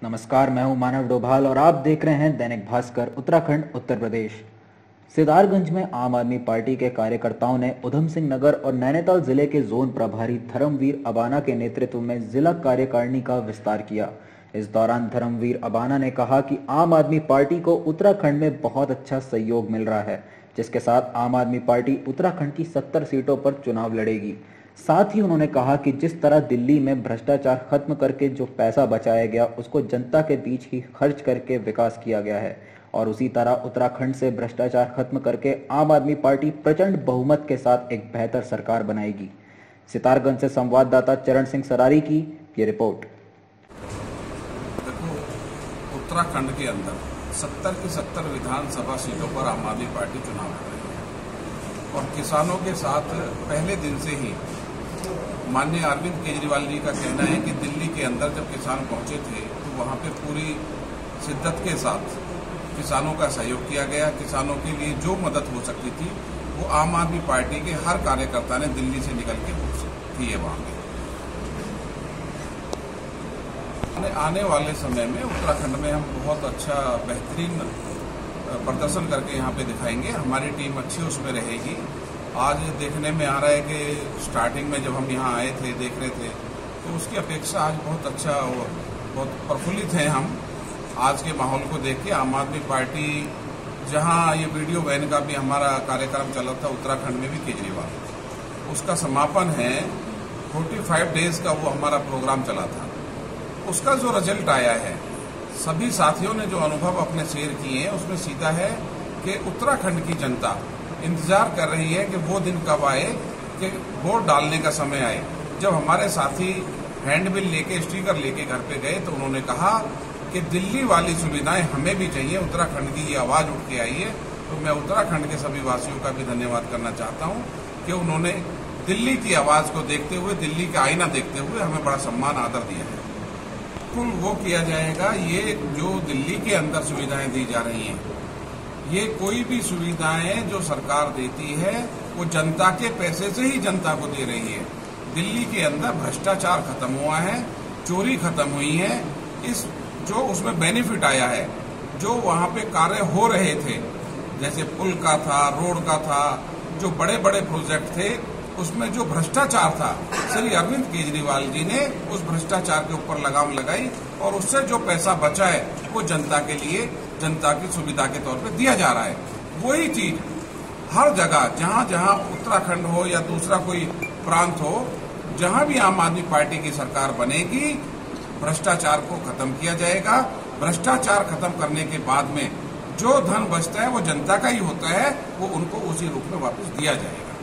नमस्कार, मैं हूं मानव डोभाल और आप देख रहे हैं दैनिक भास्कर उत्तराखंड उत्तर प्रदेश। सितारगंज में आम आदमी पार्टी के कार्यकर्ताओं ने उधम सिंह नगर और नैनीताल जिले के जोन प्रभारी धर्मवीर अबाना के नेतृत्व में जिला कार्यकारिणी का विस्तार किया। इस दौरान धर्मवीर अबाना ने कहा कि आम आदमी पार्टी को उत्तराखंड में बहुत अच्छा सहयोग मिल रहा है, जिसके साथ आम आदमी पार्टी उत्तराखंड की 70 सीटों पर चुनाव लड़ेगी। साथ ही उन्होंने कहा कि जिस तरह दिल्ली में भ्रष्टाचार खत्म करके जो पैसा बचाया गया उसको जनता के बीच ही खर्च करके विकास किया गया है और उसी तरह उत्तराखंड से भ्रष्टाचार खत्म करके आम आदमी पार्टी प्रचंड बहुमत के साथ एक बेहतर सरकार बनाएगी। सितारगंज से संवाददाता चरण सिंह सरारी की ये रिपोर्ट। देखो, उत्तराखंड के अंदर 70 की 70 विधानसभा सीटों पर आम आदमी पार्टी चुनाव लड़ रही है और किसानों के साथ पहले दिन से ही माननीय अरविंद केजरीवाल जी का कहना है कि दिल्ली के अंदर जब किसान पहुंचे थे तो वहां पे पूरी शिद्दत के साथ किसानों का सहयोग किया गया। किसानों के लिए जो मदद हो सकती थी वो आम आदमी पार्टी के हर कार्यकर्ता ने दिल्ली से निकल के की है वहां पे। आने वाले समय में उत्तराखंड में हम बहुत अच्छा बेहतरीन प्रदर्शन करके यहाँ पे दिखाएंगे। हमारी टीम अच्छी उसमें रहेगी। आज देखने में आ रहा है कि स्टार्टिंग में जब हम यहाँ आए थे देख रहे थे तो उसकी अपेक्षा आज बहुत अच्छा और बहुत प्रफुल्लित हैं हम आज के माहौल को देख के। आम आदमी पार्टी जहाँ ये वीडियो वैन का भी हमारा कार्यक्रम चला था उत्तराखंड में भी केजरीवाल, उसका समापन है 45 डेज का वो हमारा प्रोग्राम चला था। उसका जो रिजल्ट आया है, सभी साथियों ने जो अनुभव अपने शेयर किए हैं उसमें सीधा है कि उत्तराखंड की जनता इंतजार कर रही है कि वो दिन कब आए कि वोट डालने का समय आए। जब हमारे साथी हैंडबिल लेके स्टिकर लेके घर पे गए तो उन्होंने कहा कि दिल्ली वाली सुविधाएं हमें भी चाहिए, उत्तराखंड की ये आवाज उठ के आई है। तो मैं उत्तराखंड के सभी वासियों का भी धन्यवाद करना चाहता हूं कि उन्होंने दिल्ली की आवाज को देखते हुए, दिल्ली का आईना देखते हुए हमें बड़ा सम्मान आदर दिया है। बिल्कुल वो किया जाएगा। ये जो दिल्ली के अंदर सुविधाएं दी जा रही हैं, ये कोई भी सुविधाएं जो सरकार देती है वो जनता के पैसे से ही जनता को दे रही है। दिल्ली के अंदर भ्रष्टाचार खत्म हुआ है, चोरी खत्म हुई है। इस जो उसमें बेनिफिट आया है, जो वहां पे कार्य हो रहे थे जैसे पुल का था, रोड का था, जो बड़े बड़े प्रोजेक्ट थे, उसमें जो भ्रष्टाचार था श्री अरविंद केजरीवाल जी ने उस भ्रष्टाचार के ऊपर लगाम लगाई और उससे जो पैसा बचा है वो जनता के लिए, जनता की सुविधा के तौर पे दिया जा रहा है। वही चीज हर जगह जहां जहां उत्तराखंड हो या दूसरा कोई प्रांत हो, जहां भी आम आदमी पार्टी की सरकार बनेगी, भ्रष्टाचार को खत्म किया जाएगा। भ्रष्टाचार खत्म करने के बाद में जो धन बचता है वो जनता का ही होता है, वो उनको उसी रूप में वापस दिया जाएगा।